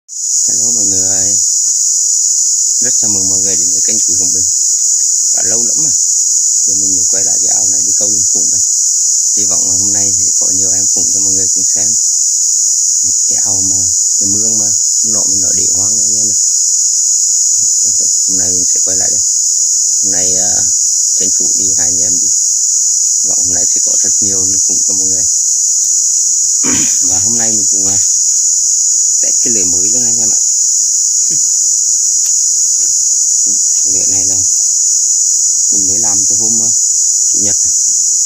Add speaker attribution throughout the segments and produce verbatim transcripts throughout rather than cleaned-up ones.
Speaker 1: Hello mọi người, rất chào mừng mọi người đến với kênh Quý Quảng Bình. Đã lâu lắm mà, giờ mình mới quay lại cái ao này đi câu linh phụng đây. Hy vọng là hôm nay thì có nhiều em phụng cho mọi người cùng xem. Đấy, cái ao mà, cái mương mà hôm nọ mình nó để hoang anh em này. Okay, hôm nay mình sẽ quay lại đây. Hôm nay uh, tranh thủ đi hai anh em đi. Hy vọng hôm nay sẽ có rất nhiều linh phụng cho mọi người. Và hôm nay mình cũng uh, test cái lưới mới luôn anh em ạ. Lưới này là mình mới làm từ hôm uh, chủ nhật này.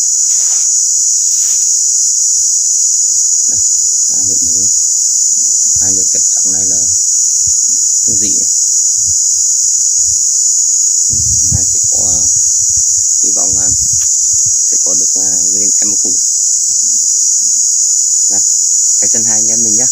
Speaker 1: Đây, hai lưỡi mới, hai lưỡi kẹp sóng này là không gì. Hai sẽ có uh, hy vọng uh, sẽ có được uh, lên em cụ. Đây, thấy chân hai anh em mình nhé.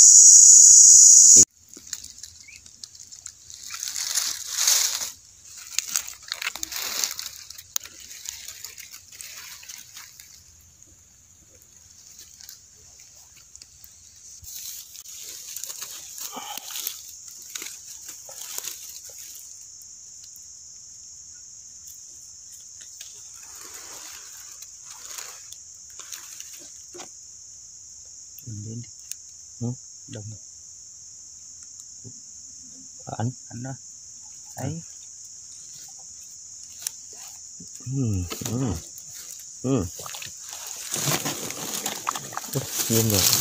Speaker 1: Lên đi. Ừ, đồng anh anh đó đấy. Ừ, ừ, ừ. Nhiên rồi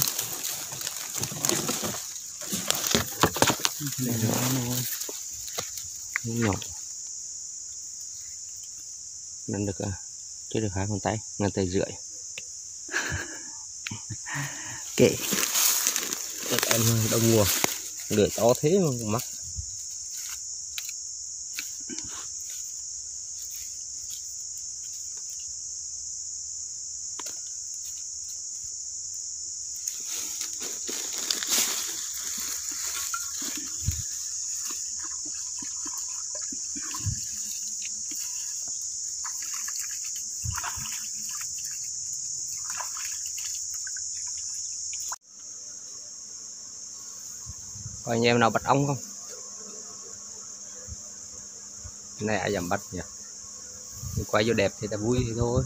Speaker 1: đây nữa thôi, nhỏ nên được à, chưa được hai con tay, ngàn tay rưỡi. Kệ các em đông mùa lưỡi to thế mà mắc. Có anh em nào bắt ong không? Cái này ai dám bắt nhỉ? Mình quay vô đẹp thì ta vui thì thôi.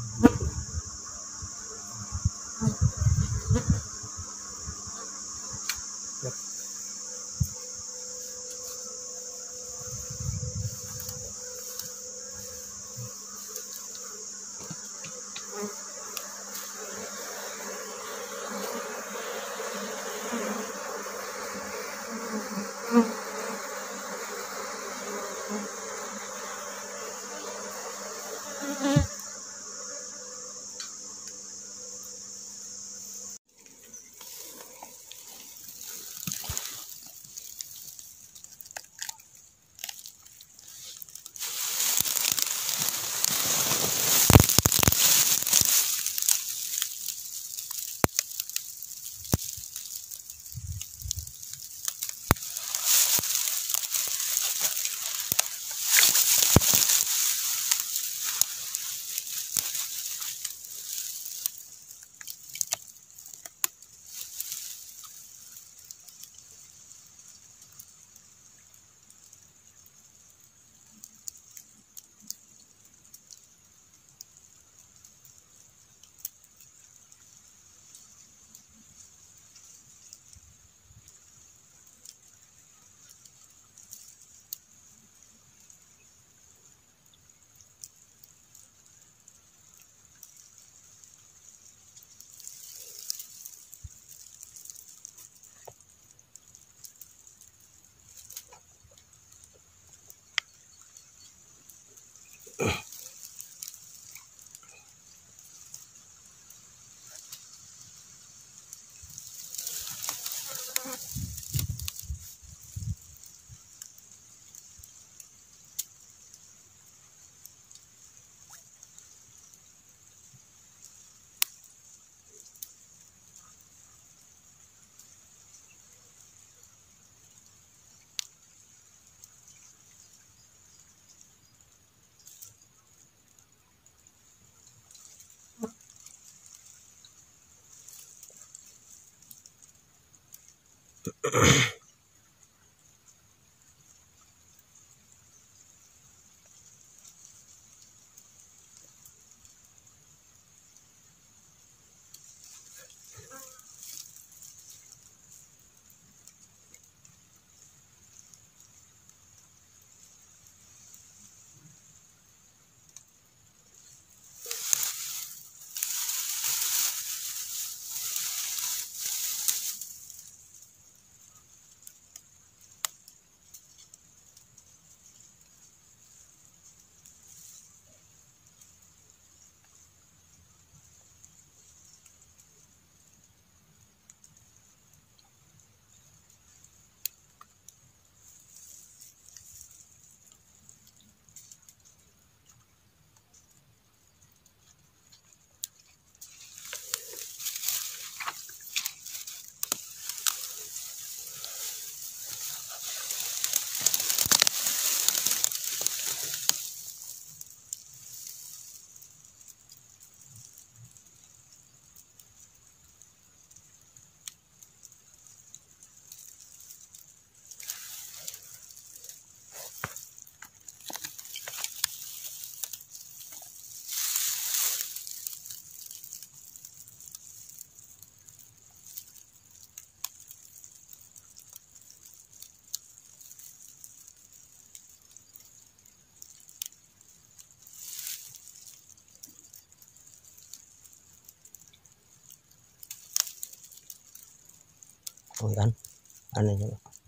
Speaker 2: Rồi ăn ăn này nhé.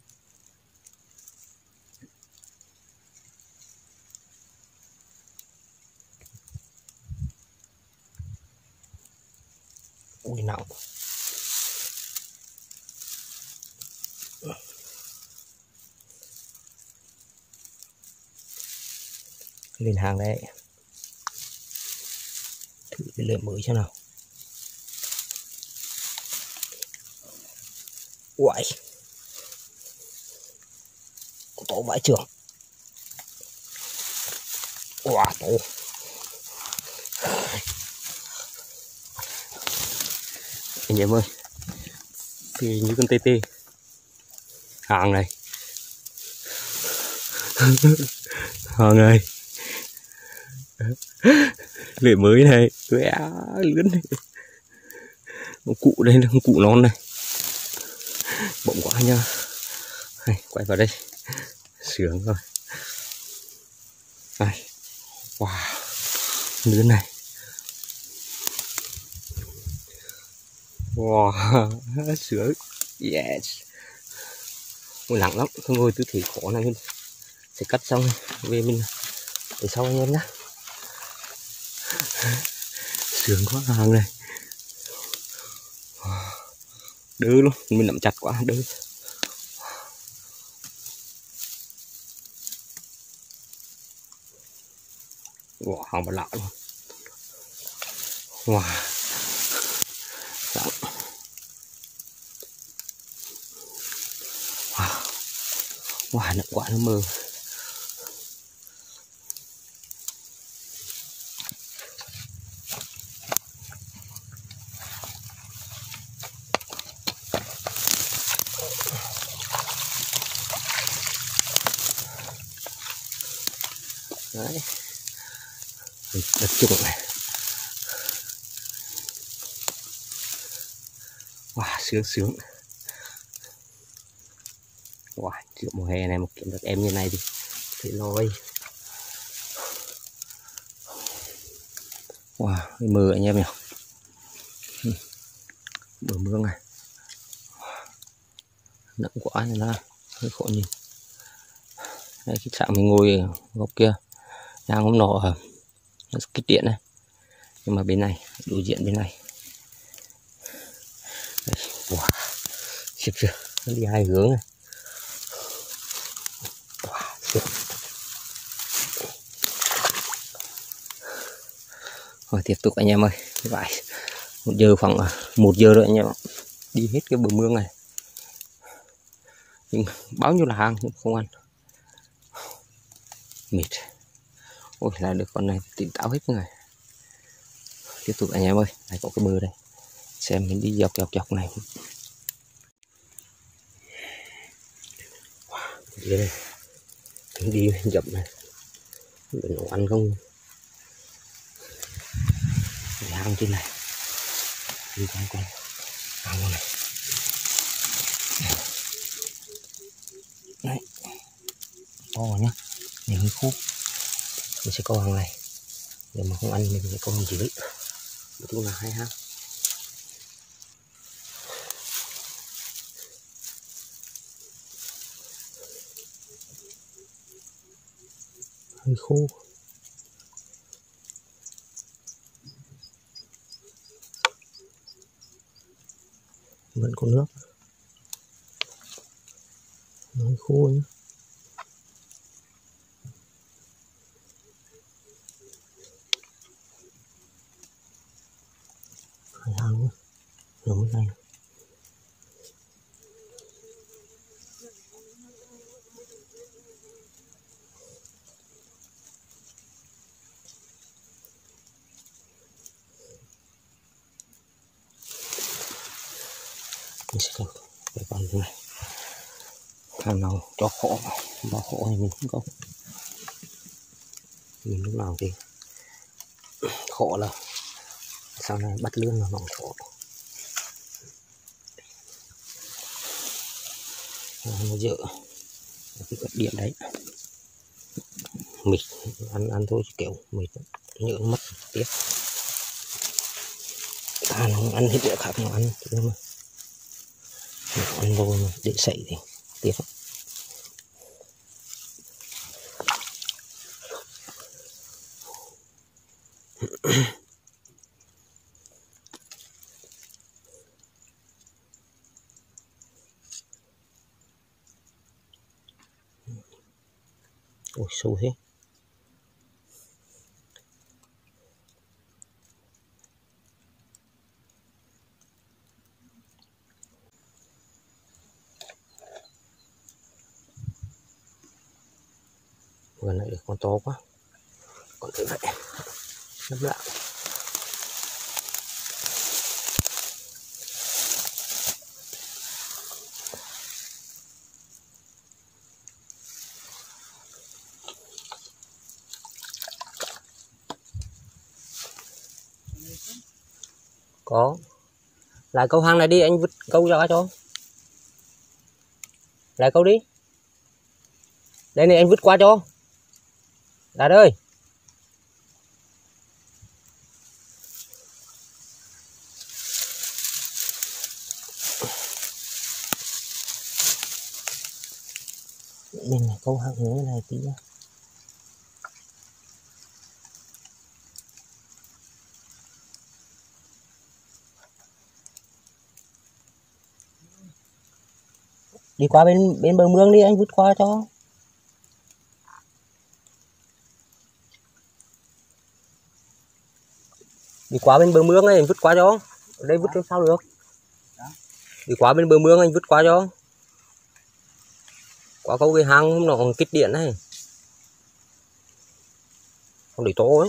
Speaker 2: Ui nặng. Lên hàng đấy, thử cái lượng mới xem nào. Uầy, tổ vãi trưởng. Wow, tổ anh em ơi, thì như con tê tê hàng này. Hàng này lưỡi mới này, lưỡi lớn này, con cụ đây là con cụ non này, bỗng quá nha. Này, quay vào đây sướng rồi. Này, wow, lớn này, wow, sướng, yes. Ngồi lặng lắm, không ngồi tư thế khó này mình sẽ cắt xong về mình để sau anh em nhé. Sướng quá hàng này, đỡ luôn, mình nắm chặt quá đỡ. Wow, hàng bật lạ luôn. Wow, wow, wow, nặng quá nó mờ. Đấy, đất trụng này. Wow, sướng sướng. Wow, triệu mùa hè này một kiếm được em như này thì thì lôi. Wow, cái mưa anh em nhỉ. Bờ mương này. Nặng quá nên là hơi khó nhìn. Đây, cái trạm mình ngồi góc kia đang hôm nọ nó kích điện này, nhưng mà bên này đối diện bên này đây, wow, xịp chưa nó đi hai hướng này. Wow, rồi tiếp tục anh em ơi, vài một giờ khoảng một giờ rồi anh em ạ, đi hết cái bờ mương này nhưng bao nhiêu là hàng nhưng không ăn, mệt. Ôi là được con này tỉnh táo hết người. Tiếp tục anh em ơi, này có cái bờ đây, xem mình đi dọc dọc dọc này. Wow, đi đây, mình đi dọc này, để nó ăn không? Để hang trên này, đi con con hang này. Đấy, to nhá, này hơi khô. Mình sẽ câu hàng này, nếu mà không ăn mình sẽ câu hàng dưới. Nói chung là hai hang. Hơi khô. Vẫn có nước. Nó hơi khô nhá. Hai hang nữa, giống này. Mình sẽ cầm cái con như này, hàng nào cho khổ vào khổ thì mình không có, mình lúc nào thì khổ là sau này bắt lươn là nòng khổ. Nó dở cái cất điện đấy, mịt ăn ăn thôi kiểu mịt nhựa mất tiếc. À, nó ăn hết địa khác nó ăn chứ mà ăn lâu để sậy thì tiếp. Ôi sâu thế. Vừa nãy được con to quá. Còn thế vậy. Nấp lại. Có. Lại câu hang này đi, anh vứt câu ra cho. Lại câu đi. Đây này anh vứt qua cho. Đạt ơi. Mình câu hang hướng này tí nha. Đi qua bên bên bờ mương đi, anh vứt qua cho. Đi qua bên bờ mương này anh vứt qua cho. Ở đây vứt làm sao được. Đi qua bên bờ mương anh vứt qua cho. Qua câu cái hang hôm nọ còn kích điện này. Không để to ấy.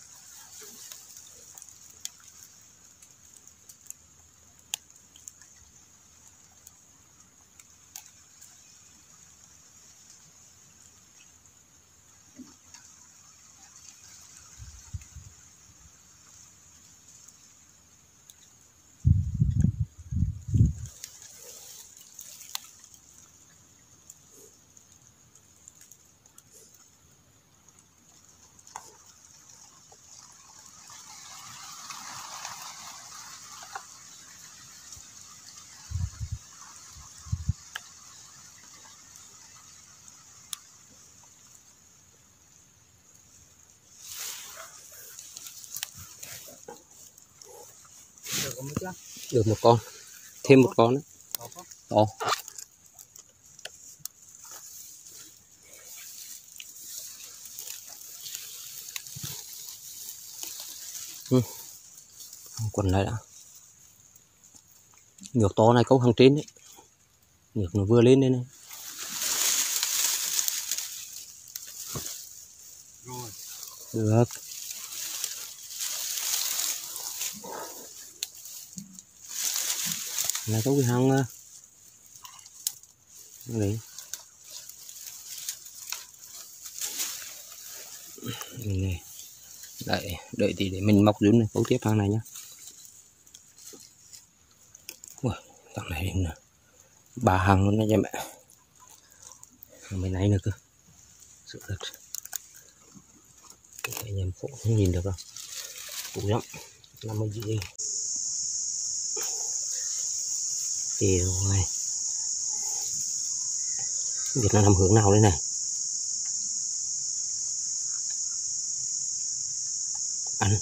Speaker 2: Được một con, thêm một con nữa. To. Ừ. Quần này đã. Ngược to này câu hàng trên đấy. Ngược nó vừa lên đây này.
Speaker 1: Rồi.
Speaker 2: Được. Này có cái hang đấy. Này. Đợi, đợi tí để mình móc rún này, câu tiếp hang này nhá. Ui, thằng này nè. Ba hang luôn đó nha mẹ. Bên này nữa cơ. Sự thật. Cái anh em phụ không nhìn được đâu. Phụ lắm. năm mươi gì. Thì rồi. Không biết nó nằm hướng nào đây này. Ăn.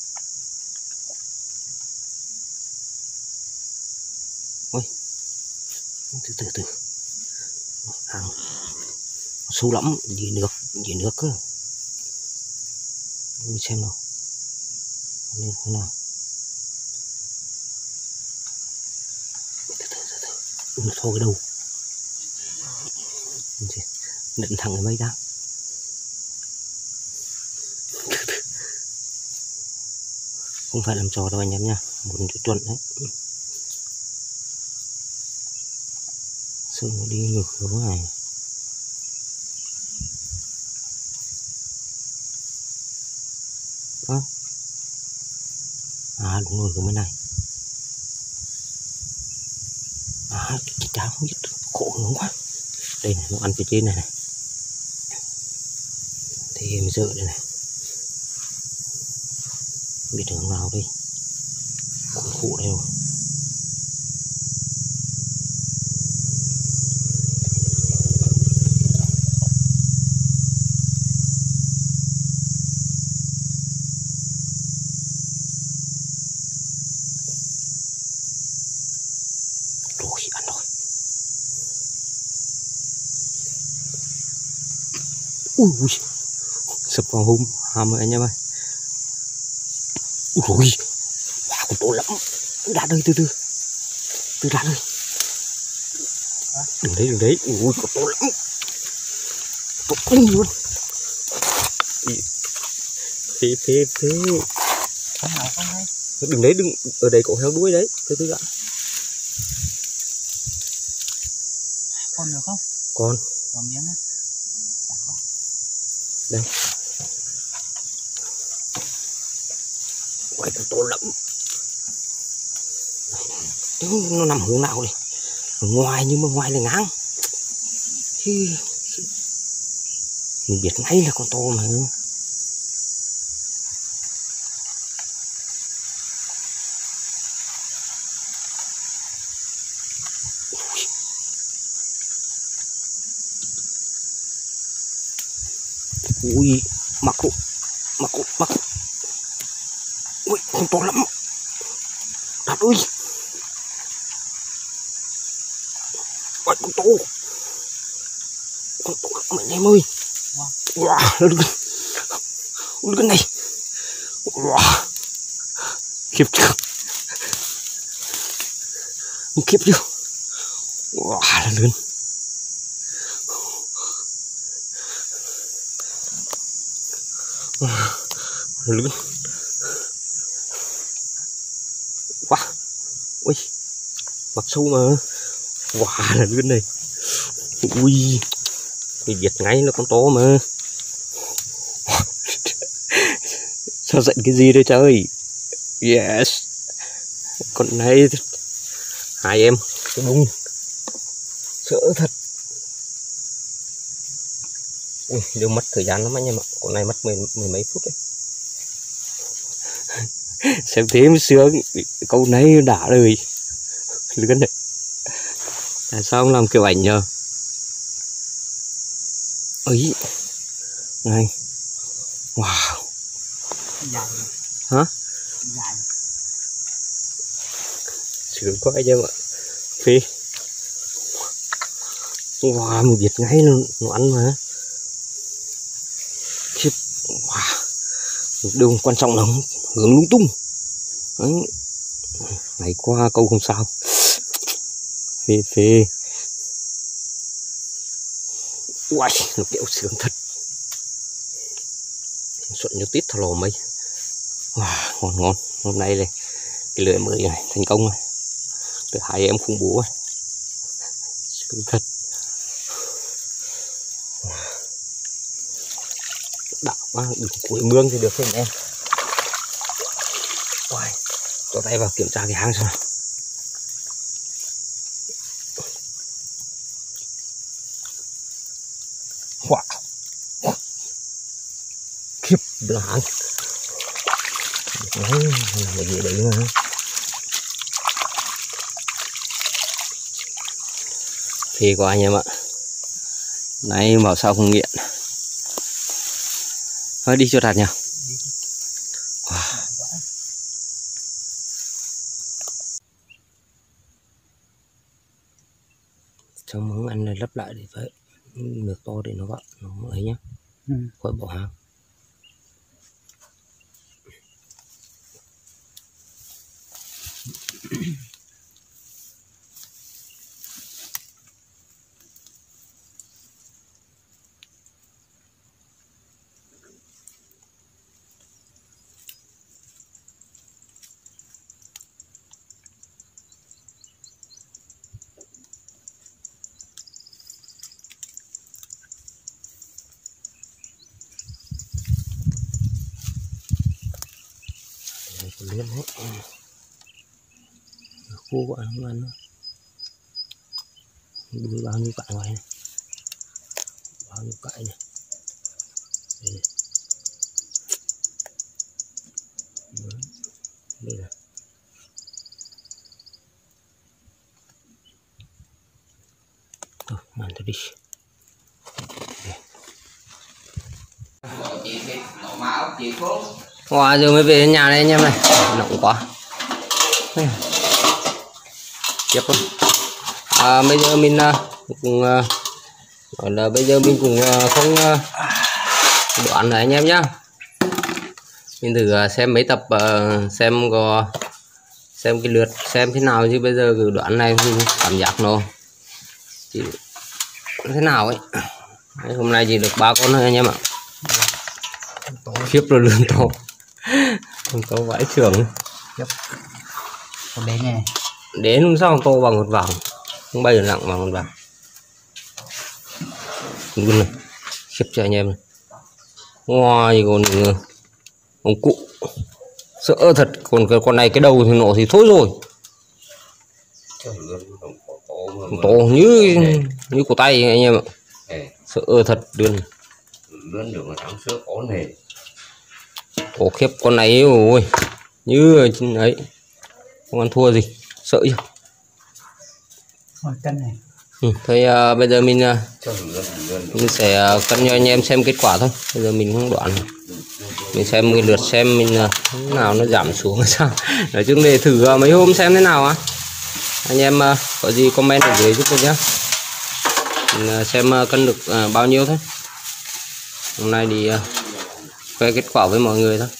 Speaker 2: Ôi. Từ từ từ. Hàng. Sâu lắm. Dưới nước. Dưới nước cơ. Đi xem nào. Lên thế nào. Từ từ từ từ. Đừng thô cái đầu. Đựng thẳng cái mây ra. Không phải làm trò đâu anh em nha. Muốn cho chuẩn đấy. Sương nó đi ngược hướng này. Đó. À đúng rồi, hướng bên này. À cái cháo không biết khổ hướng quá. Đây này, nó ăn phía trên này này. Thì mình sợ đây này. Không biết hướng nào đi. Khổ khổ đây rồi. Ui, ui. Sập vào hùm hàm rồi anh em ơi. Ui, ui. Wow, con to lắm. Ra đây từ từ. Từ ra đây. Đừng đấy, đừng đấy. Ui, con to lắm. To kinh luôn. Phê, phê, phê. Đừng đấy, đừng. Ở đây có heo đuôi đấy. Từ từ đã.
Speaker 3: Con được không?
Speaker 2: Con.
Speaker 3: Còn miếng á.
Speaker 2: Đây. Quay con to lắm. Nó nằm hướng nào đây? Ở ngoài nhưng mà ngoài là ngang. Thì mình biết ngay là con to mà. Ui, mặc cụ, mặc cụ, mặc cụ. Ui, con to lắm. Thật ơi. Ui, con to. Con to lắm anh em ơi. Wow, lên cái, lên cái này. Wow. Khiếp chưa? Khiếp chưa? Wow, là lớn. Lớn. Wow. Ui. Mặt sâu mà. Wow, là lớn này. Ui. Mình biết ngay là con to mà. Sao giận cái gì đây trời. Yes. Con này hai em cái bung sợ thật. Ui, đều mất thời gian lắm anh em ạ. Con này mất mười, mười mấy phút đấy. Xem thế mới sướng. Câu này đã rồi. Lươn này. Tại sao không làm kiểu ảnh nhờ? Ấy. Này. Wow.
Speaker 3: Dài.
Speaker 2: Hả?
Speaker 3: Dài.
Speaker 2: Sướng quá anh em ạ. Phê. Wow, mình biết ngay luôn. Nó ăn mà. Khiếp. Wow. Điều quan trọng là hướng lung tung. Đấy. Ngày qua câu không sao. Phê phê. Uầy, nó kéo sướng thật. Xuận như tít thò lò mây. Wow, ngon ngon. Hôm nay này cái lưỡi mới này thành công rồi. Được hai em khủng bố rồi. Sướng thật. Đạo quá, đừng cuối mương thì được thôi em. Uầy, cho tay vào kiểm tra cái hang xem nào. Wow. Khiếp là hang. Đấy, là cái gì đấy mà. Phê quá anh em ạ. Nãy bảo sao không nghiện. Thôi đi cho đạt nhỉ. Wow. Trong món ăn này lấp lại để phải nước to để nó gọn nó ấy nhá. Ừ. Khỏi bỏ hang. Liên hết khô quá không ăn nữa. Đuôi bao nhiêu cãi ngoài này, bao nhiêu cãi này. Đây này. Đây này. Thôi màn thôi đi. Wow, giờ mới về đến nhà đây anh em này, nóng quá. Tiếp luôn. À, bây giờ mình uh, cùng uh, gọi là bây giờ mình cũng uh, không uh, đoạn này anh em nhá. Mình thử xem mấy tập uh, xem có xem cái lượt xem thế nào, chứ bây giờ cái đoạn này mình cảm giác nó chỉ thế nào ấy. Đấy, hôm nay chỉ được ba con thôi anh em ạ. Khiếp rồi lươn to. Con to vãi trưởng.
Speaker 3: Con đến này.
Speaker 2: Đến hôm sau to bằng một vòng, không bay được nặng bằng một vòng. Luôn này, khiếp cho anh em này. Wow, gì còn ông cụ sợ thật. Còn cái con này cái đầu thì nổ thì thôi rồi, to như như cổ tay anh em ạ. Sợ thật luôn.
Speaker 1: Lớn được áo sữa có nề.
Speaker 2: Ồ khiếp, con này ôi như ấy không ăn thua gì, sợ chứ.
Speaker 3: Rồi cân này.
Speaker 2: Ừ, thôi uh, bây giờ mình uh, mình sẽ uh, cân cho anh em xem kết quả thôi. Bây giờ mình không đoạn, mình xem cái lượt xem mình uh, thế nào nó giảm xuống sao. Nói chung để thử uh, mấy hôm xem thế nào á. Anh em uh, có gì comment ở dưới giúp tôi nhé. Mình uh, xem uh, cân được uh, bao nhiêu thôi. Hôm nay thì uh, khoe kết quả với mọi người thôi.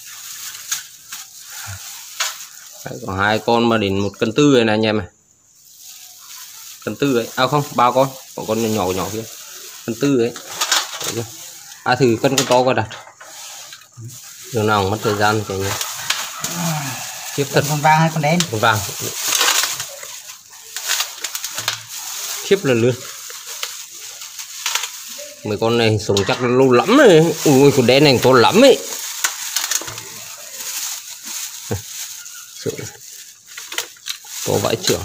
Speaker 2: Đấy, có hai con mà đến một cân tư rồi này anh em này. Cân tư ấy, à không, ba con, có con nhỏ nhỏ kia, cân tư ấy. À thử cân con to coi đặt. Điều nào mất thời gian thì nhé. Tiếp thật.
Speaker 3: Con vàng hay con đen?
Speaker 2: Con vàng. Khiếp lần lượt. Mấy con này sống chắc là lâu lắm rồi. Ui con đen này to lắm ấy. Sợ. To vãi trưởng.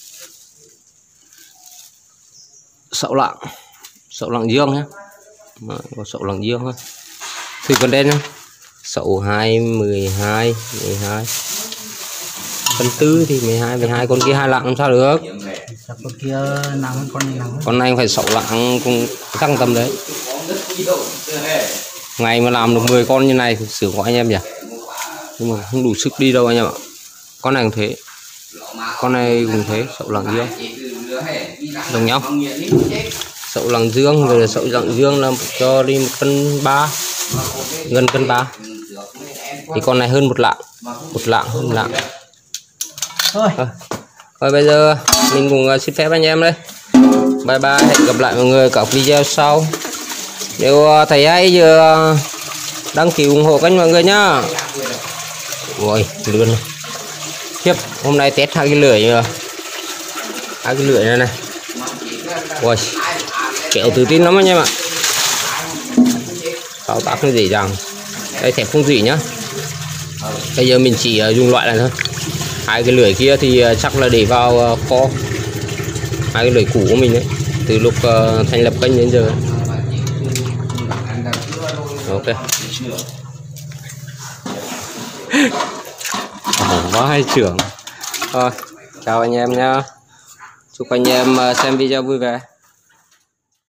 Speaker 2: Sậu lạng, sậu lạng dương nhé, có sậu lạng dương thôi. Thì con đen nhá, sậu hai mười hai mười hai, con tư thì mười hai mười hai, con kia hai lạng làm sao được?
Speaker 3: Con kia nặng hơn con này nặng hơn.
Speaker 2: Con này phải sậu lạng cũng chắc tầm đấy. Ngày mà làm được mười con như này thì sửa của anh em nhỉ, nhưng mà không đủ sức đi đâu anh em ạ. Con này cũng thế, con này cũng thế, sậu lạng dương đồng nhau. Sậu lạng dương rồi là sậu lạng dương là cho đi một cân ba, gần cân ba. Thì con này hơn một lạng, một lạng hơn một lạng.
Speaker 3: Thôi.
Speaker 2: Rồi bây giờ mình cùng xin phép anh em đây. Bye bye, hẹn gặp lại mọi người ở các video sau. Nếu thấy hay giờ đăng ký ủng hộ kênh mọi người nhá. Ôi lươn khiếp, hôm nay test hai cái lưỡi rồi. Hai cái lưỡi này này. Ôi kẹo tự tin lắm anh em ạ. Thao tác nó dễ dàng. Đây thép không dỉ nhá. Bây giờ mình chỉ dùng loại này thôi. Hai cái lưỡi kia thì chắc là để vào kho. Hai cái lưỡi cũ của mình đấy, từ lúc uh, thành lập kênh đến giờ. Ok. Quá hay trưởng. Thôi chào anh em nhá. Chúc anh em xem video vui vẻ.